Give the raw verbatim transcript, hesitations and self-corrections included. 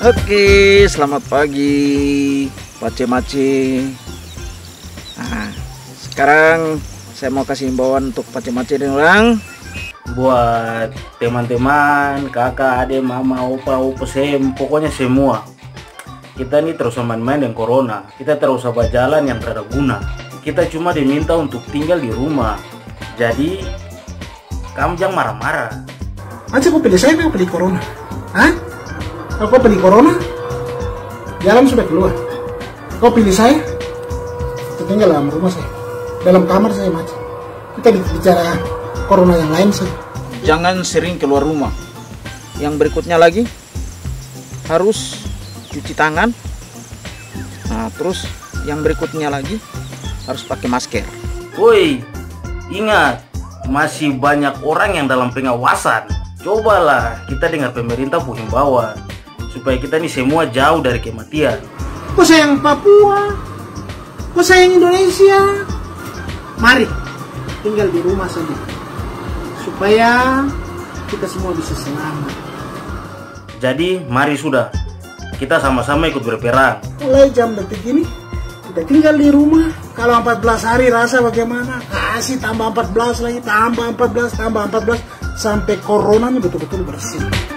Oke, selamat pagi Pace-Mace. Nah, sekarang saya mau kasih himbauan untuk Pace-Mace dan orang. Buat teman-teman, kakak, adik, mama, opa, opa, sem, pokoknya semua. Kita ini terus main-main dengan corona. Kita terus berjalan yang tidak guna. Kita cuma diminta untuk tinggal di rumah. Jadi, kamu jangan marah-marah. Aja kau pilih saya, kau pilih corona. Hah? Kau pilih corona? Jalan sudah keluar. Kau pilih saya? Kita tinggal dalam rumah saya. Dalam kamar saya macam. Kita bicara corona yang lain sih. Jangan sering keluar rumah. Yang berikutnya lagi harus cuci tangan. Nah, terus yang berikutnya lagi harus pakai masker. Woi, ingat, masih banyak orang yang dalam pengawasan. Cobalah kita dengar pemerintah punya himbauan supaya kita ini semua jauh dari kematian. Kau sayang Papua, kau sayang Indonesia. Mari tinggal di rumah saja supaya kita semua bisa selamat. Jadi mari sudah, kita sama-sama ikut berperang. Mulai jam detik ini kita tinggal di rumah. Kalau empat belas hari rasa bagaimana? Kasih tambah empat belas lagi, tambah empat belas, tambah empat belas sampai coronanya betul-betul bersih.